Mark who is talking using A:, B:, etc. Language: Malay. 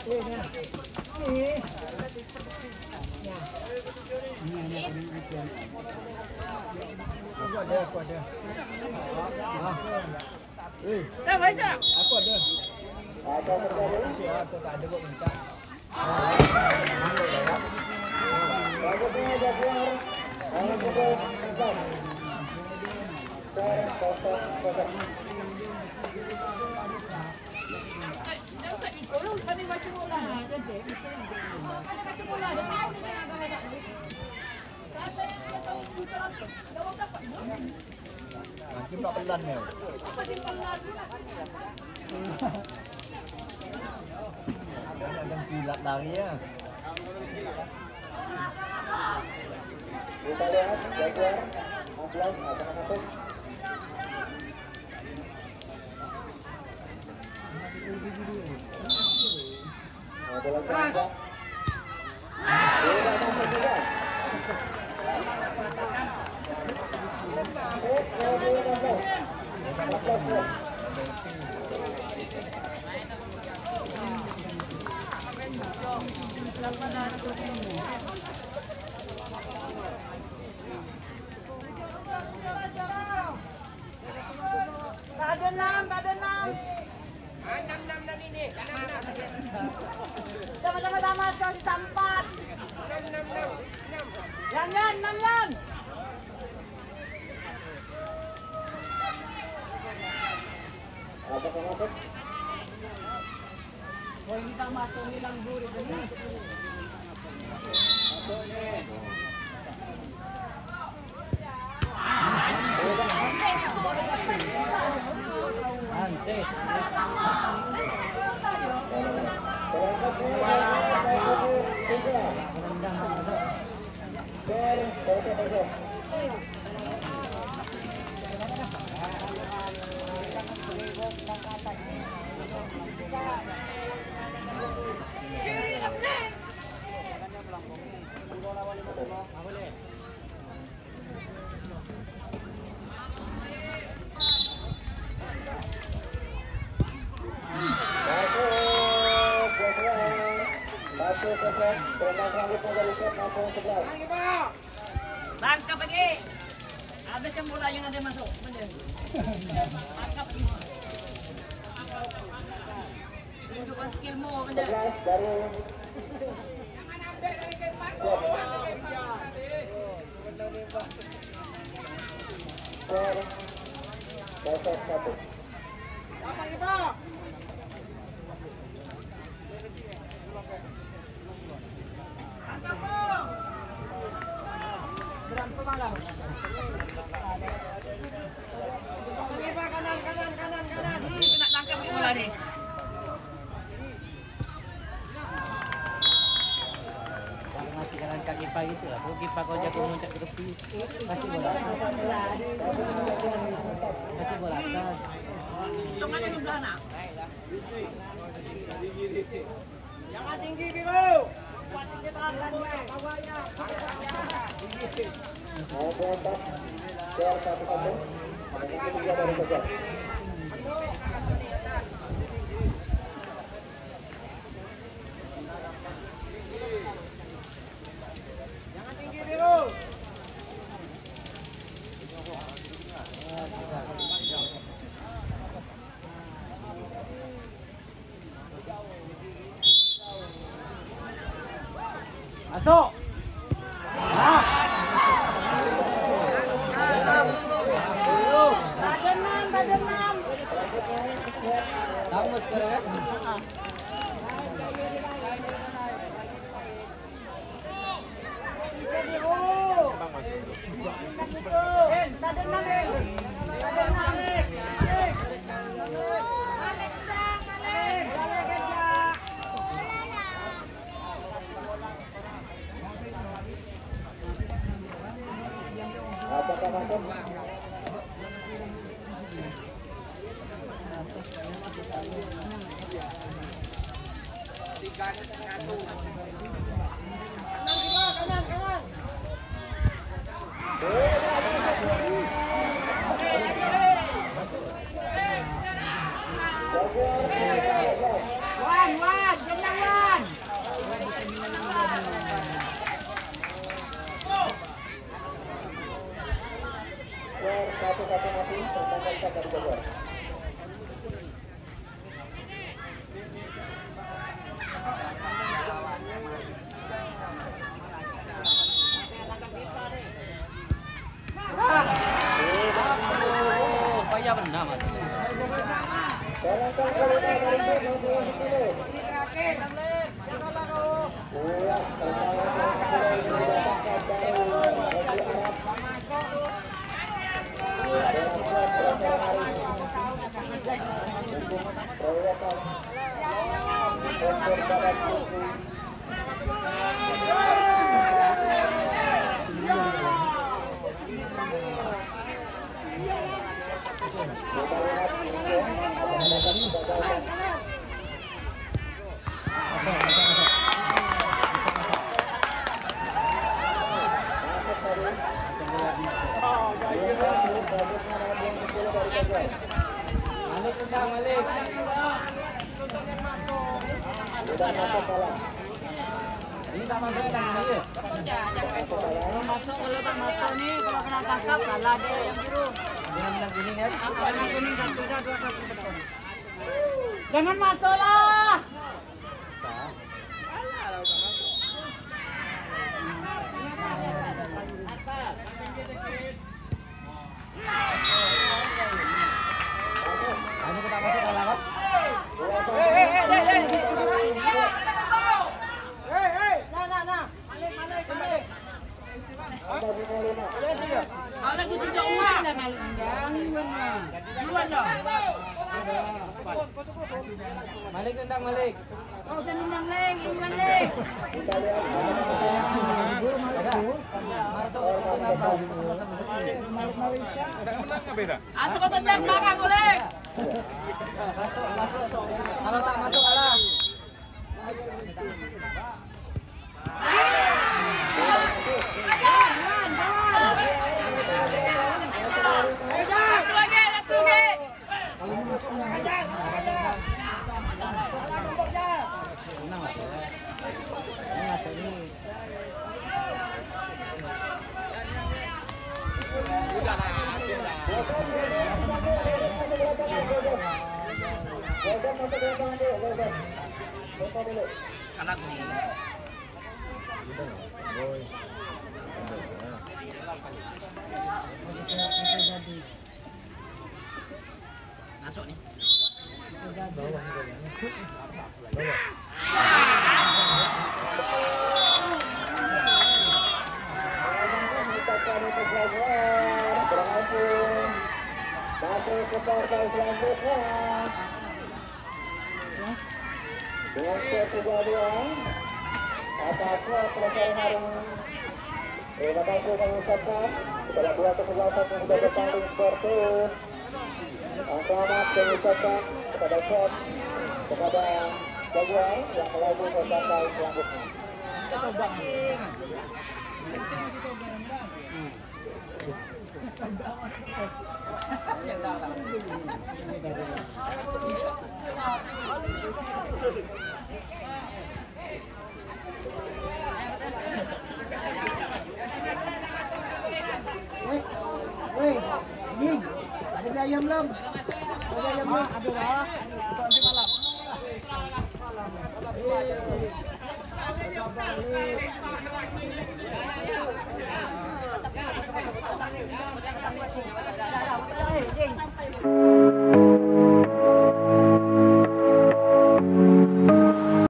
A: Aku ada.
B: Dah baca.
A: Aku ada. Aku tak ada buat minta. Nanti tak pelan ni. Ada kilat lari ya.
C: Kita lihat Jaguar, Atlas akan masuk. Ada lagi apa? Sudah masuk juga.
D: Tak ada enam.
B: Enam ini.
D: Sama-sama kau sisa 4. Yan.
C: Apa yang masuk?
D: Kau ini tak masuk ni lang gurih ni.
C: Masuk ni.
A: Ante.
B: Tangkap lagi. Habiskan bola yang ada masuk. Benar. Tangkap semua. Tunjukkan skillmu, benar. Kanan. Nak tangkap ke bola ni?
A: Jalan kaki pagi tu lah. Kalau kipas kau jago loncat ke tepi, masih bola atas.
B: Hitung mana jumlah anak?
D: Jangan tinggi biru. Buat tinggi bawahnya. Jangan tinggi biru.
A: Masuk.
D: Tak ada enam.
A: Tahu sekarang kan?
C: Apakah masuk?
D: Kanan. Wan, jenang Wan.
C: 1-1 masih pertandingan ikat dari Jaguar.
A: Payah benar mas.
C: Jalankan kelima dari Jaguar 10. Bola
A: Malik tendang Malik. Ini tak masuk tendang dia.
B: Masuk kalau tak masuk nih, kalau kena tangkap kalah dia yang biru.
A: Dengan bilang kuning kan?
B: Warna kuning 1-2-1 betul. Jangan masuk lah.
A: Ini kita masuk kalah kan?
B: Anak itu jauh. Duluan dong.
A: Malik tendang Malik.
B: Kau tendang leng, Iwan leng. Asal kau tendang belakang boleh.
A: Masuk. Kalau tak masuk kalah.
B: Satu lagi.
A: Kalah ni. Masuk ni.
C: Dengan skor 3-2 atas selesai hari ini. Terima kasih kami ucapkan kepada dua kesebelasan yang sudah bertanding seperti selamat kami ucapkan kepada Chef, kepada Jaguar yang melaju ke partai selanjutnya.
D: Ada ayam belum? Ada ayam belum? Ada lah. Untuk nanti malam.